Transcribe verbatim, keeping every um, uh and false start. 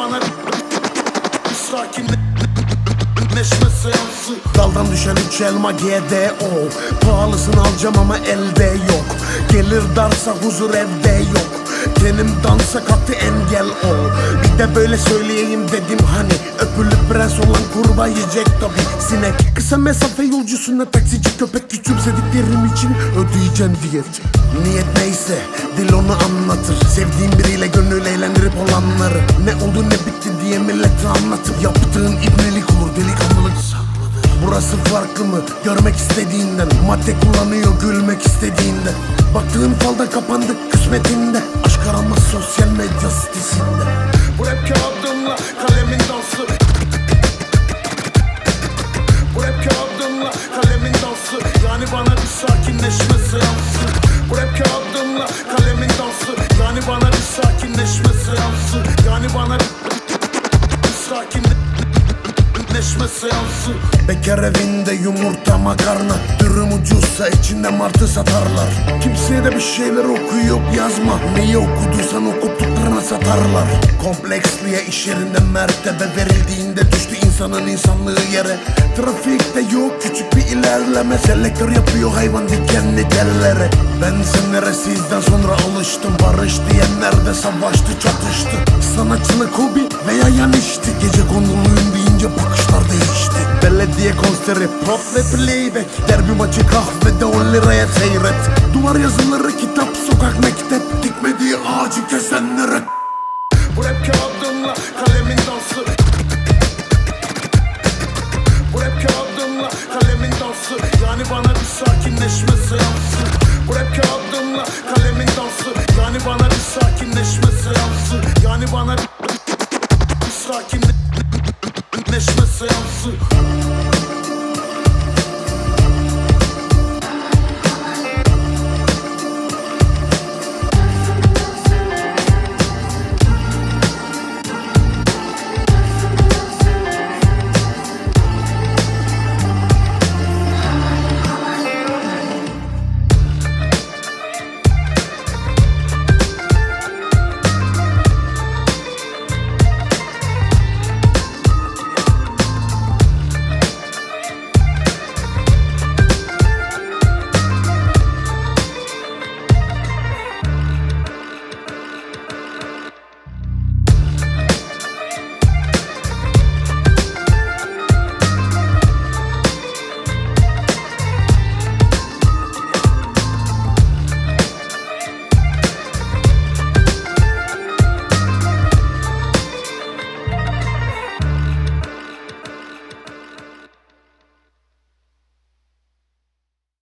bana sakinleşme seansı. Daldan düşen üç elma G D O. Pahalısını alacağım ama elde yok. Gelir darsa huzur evde yok. Tenim dansa kalktı engel o. Bir de böyle söyleyeyim dedim hani. Öpülüp prens olan kurbağa yiyecek tabi sinek. Kısa mesafe yolcusuna taksici köpek küçümsediklerim için ödeyeceğim diyet. Niyet neyse dil onu anlatır. Sevdiğim biriyle gönül eğlendirip olanları. Ne oldu ne bitti diye millete anlatıp yaptığın ibnelik olur, delikanlılık saklıdır. Burası farklı mı görmek istediğinden? Madde kullanıyor gülmek istediğinde. Baktığın falda kapandık kısmetinde. Aşk aranmaz sosyal medya sitesinde. Bu rap kağıdımla kalemin dansı. Bu rap kağıdımla kalemin dansı. Yani bana bir sakinleşme seansı. Bu rap kağıdımla kalemin dansı. Yani bana bir sakinleşme seansı. Yani bana bir sakinleşme seansı. Bekar evinde yumurta makarna. Dürüm ucuzsa içinde martı satarlar. Kimseye de bir şeyler okuyup yazma. Neyi okuduysan okuttuklarına satarlar. Kompleksliye iş yerinde mertebe verildiğinde düştü insanın insanlığı yere. Trafikte yok küçük bir ilerleme. Selektör yapıyor hayvan dikenli tellere. Ben senlere sizden sonra alıştım. Barış diyenler de savaştı çatıştı. Sanatçılık hobi veya yan işti. Gece konduluyum deyince bakışlar değişti. Belediye konseri pop ve playback. Derbi maçı kahvede on liraya seyret. Duvar yazıları kitap sokak mektep. Dikmediği ağacı kesenlere. Bu rap kağıdımla kalemin dansı. Bu rap kağıdımla kalemin dansı. Yani bana bir sakinleşme seansı. Bu rap kağıdımla kalemin dansı. Yani bana bir sakinleşme seansı. Yani bana bir sakinleşme seansı.